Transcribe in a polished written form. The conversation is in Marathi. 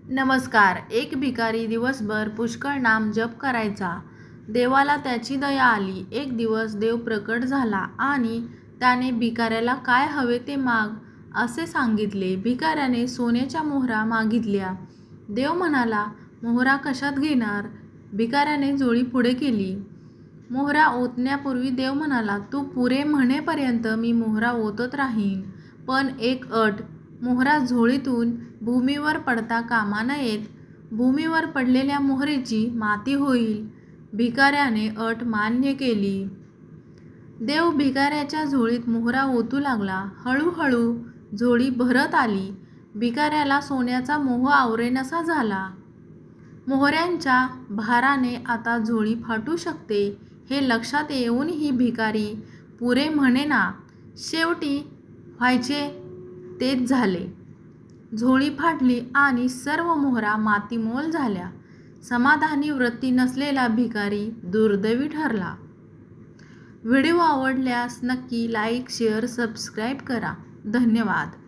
नमस्कार. एक भिकारी दिवसभर पुष्कळ नाम जप करायचा. देवाला त्याची दया आली. एक दिवस देव प्रकट झाला आणि त्याने भिकाऱ्याला काय हवे ते माग असे सांगितले. भिकाऱ्याने सोन्याच्या मोहरा मागितल्या. देव म्हणाला, मोहरा कशात घेणार? भिकाऱ्याने झोळी पुढे केली. मोहरा ओतण्यापूर्वी देव म्हणाला, तू पुरे म्हणेपर्यंत मी मोहरा ओतत राहीन, पण एक अट, मोहरा झोळीतून भूमीवर पडता कामा नयेत. भूमीवर पडलेल्या मोहरेची माती होईल. भिकाऱ्याने अट मान्य केली. देव भिकाऱ्याच्या झोळीत मोहरा ओतू लागला. हळूहळू झोळी भरत आली. भिकाऱ्याला सोन्याचा मोह आवरेनासा झाला. मोहऱ्यांच्या भाराने आता झोळी फाटू शकते हे लक्षात येऊनही भिकारी पुरे म्हणेना. शेवटी व्हायचे तेच झाले. झोळी फाटली आणि सर्व मोहरा मातीमोल झाल्या. समाधानी वृत्ती नसलेला भिकारी दुर्दैवी ठरला. व्हिडिओ आवडल्यास नक्की लाईक, शेअर, सबस्क्राईब करा. धन्यवाद.